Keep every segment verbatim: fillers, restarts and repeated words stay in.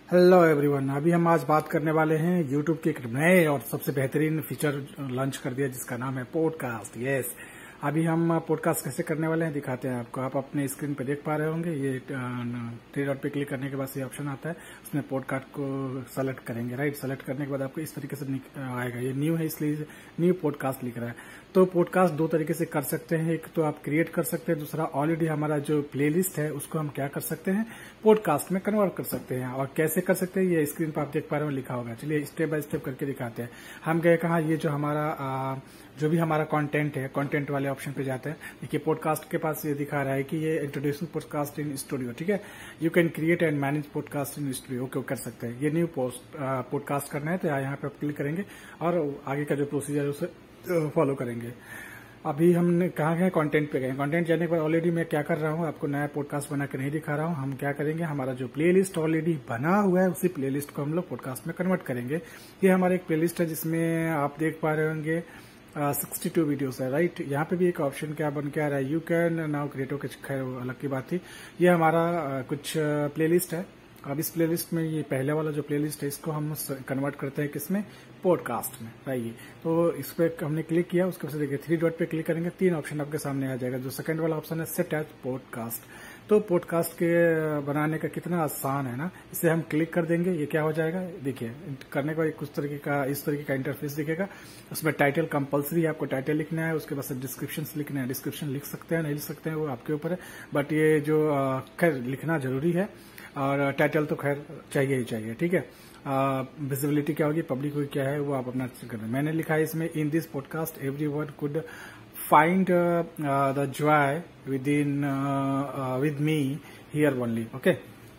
Hello everyone, अभी हम आज बात करने वाले हैं यूट्यूब के एक नए और सबसे बेहतरीन फीचर लॉन्च कर दिया जिसका नाम है पॉडकास्ट। यस, अभी हम पॉडकास्ट कैसे करने वाले हैं दिखाते हैं आपको। आप अपने स्क्रीन पे देख पा रहे होंगे, ये थ्री डॉट पे क्लिक करने के बाद ये ऑप्शन आता है, उसमें पॉडकास्ट को सेलेक्ट करेंगे। राइट, सेलेक्ट करने के बाद आपको इस तरीके से आएगा। ये न्यू है इसलिए न्यू पॉडकास्ट लिख रहा है। तो पॉडकास्ट दो तरीके से कर सकते हैं, एक तो आप क्रिएट कर सकते हैं, दूसरा ऑलरेडी हमारा जो प्लेलिस्ट है उसको हम क्या कर सकते हैं, पॉडकास्ट में कन्वर्ट कर सकते हैं। और कैसे कर सकते हैं ये स्क्रीन पर आप देख पा रहे हो, लिखा होगा। चलिए स्टेप बाय स्टेप करके दिखाते हैं। हम गए कहा, ये जो हमारा आ, जो भी हमारा कंटेंट है, कंटेंट वाले ऑप्शन पे जाते हैं। देखिए पॉडकास्ट के पास ये दिखा रहा है कि ये इंट्रोड्यूसिंग पॉडकास्ट इन स्टूडियो। ठीक है, you can create and manage podcast in studio. Okay, कर सकते हैं। ये न्यू पोस्ट पॉडकास्ट करना है तो यहाँ पे आप क्लिक करेंगे और आगे का जो प्रोसीजर है उसे फॉलो करेंगे। अभी हमने कहाँ गए, कंटेंट पे गए। कंटेंट जाने के बाद ऑलरेडी मैं क्या कर रहा हूँ, आपको नया पॉडकास्ट बना के नहीं दिखा रहा हूँ। हम क्या करेंगे, हमारा जो प्लेलिस्ट ऑलरेडी बना हुआ है उसी प्लेलिस्ट को हम लोग पॉडकास्ट में कन्वर्ट करेंगे। ये हमारा एक प्लेलिस्ट है जिसमें आप देख पा रहे होंगे सिक्सटी टू वीडियोस है। राइट, यहाँ पे भी एक ऑप्शन क्या बन के आ रहा है, यू कैन नाउ क्रिएट। के खैर अलग की बात थी। ये हमारा आ, कुछ प्लेलिस्ट है। अब इस प्लेलिस्ट में ये पहले वाला जो प्लेलिस्ट है इसको हम कन्वर्ट करते हैं किसमें, पॉडकास्ट में। राइट, तो इस पे हमने क्लिक किया, उसके बाद देखिए थ्री डॉट पे क्लिक करेंगे, तीन ऑप्शन आपके सामने आ जाएगा। जो सेकंड वाला ऑप्शन है सेट एज पॉडकास्ट। तो पॉडकास्ट के बनाने का कितना आसान है ना। इसे हम क्लिक कर देंगे, ये क्या हो जाएगा देखिए। करने के बाद कुछ तरीके का इस तरीके का इंटरफेस दिखेगा। उसमें टाइटल कंपलसरी है, आपको टाइटल लिखना है। उसके बाद डिस्क्रिप्शन लिखना है। डिस्क्रिप्शन लिख सकते हैं नहीं लिख सकते हैं वो आपके ऊपर है, बट ये जो खैर लिखना जरूरी है। और टाइटल तो खैर चाहिए ही चाहिए। ठीक है, विजिबिलिटी क्या होगी, पब्लिक को क्या है वो आप अपना करना। मैंने लिखा है इसमें, in this podcast everyone could find the joy within with me here only. Okay,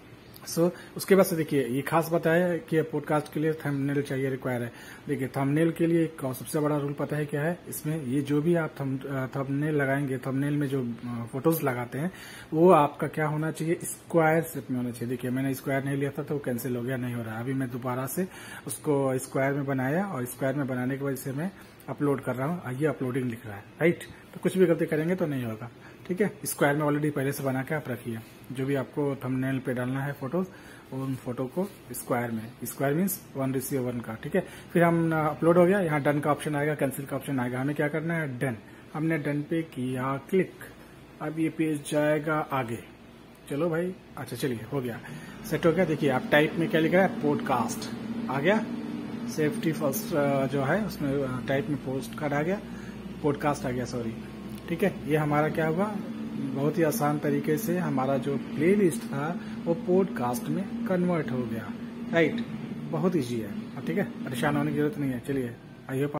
so उसके बाद से देखिए ये खास बताया कि पॉडकास्ट के लिए थंबनेल चाहिए, रिक्वायर है। देखिए थंबनेल के लिए एक सबसे बड़ा रूल पता है क्या है इसमें, ये जो भी आप थंबनेल लगाएंगे, थंबनेल में जो फोटोज लगाते हैं वो आपका क्या होना चाहिए, स्क्वायर शेप में होना चाहिए। देखिए मैंने स्क्वायर नहीं लिया था तो वो कैंसिल हो गया, नहीं हो रहा। अभी मैं दोबारा से उसको स्क्वायर में बनाया और स्क्वायर में बनाने की वजह से मैं अपलोड कर रहा हूँ। ये अपलोडिंग लिख रहा है। राइट, तो कुछ भी गलती करेंगे तो नहीं होगा। ठीक है, स्क्वायर में ऑलरेडी पहले से बना के आप रखिए। जो भी आपको थंबनेल पे डालना है फोटोज, उन फोटो को स्क्वायर में, square means one ratio one का। ठीक है, फिर हम अपलोड हो गया, यहाँ डन का ऑप्शन आएगा, कैंसिल का ऑप्शन आएगा। हमें क्या करना है, डन। हमने डन पे किया क्लिक, अब ये पेज जाएगा आगे। चलो भाई, अच्छा चलिए हो गया, सेट हो गया। देखिए आप टाइप में क्या लिख रहा है, पॉडकास्ट आ गया। सेफ्टी फर्स्ट जो है उसमें टाइप में पोस्ट कार्ड आ गया, पॉडकास्ट आ गया, सॉरी। ठीक है, ये हमारा क्या हुआ, बहुत ही आसान तरीके से हमारा जो प्लेलिस्ट था वो पॉडकास्ट में कन्वर्ट हो गया। राइट, बहुत इजी है। ठीक है, परेशान होने की जरूरत नहीं है। चलिए, आई होप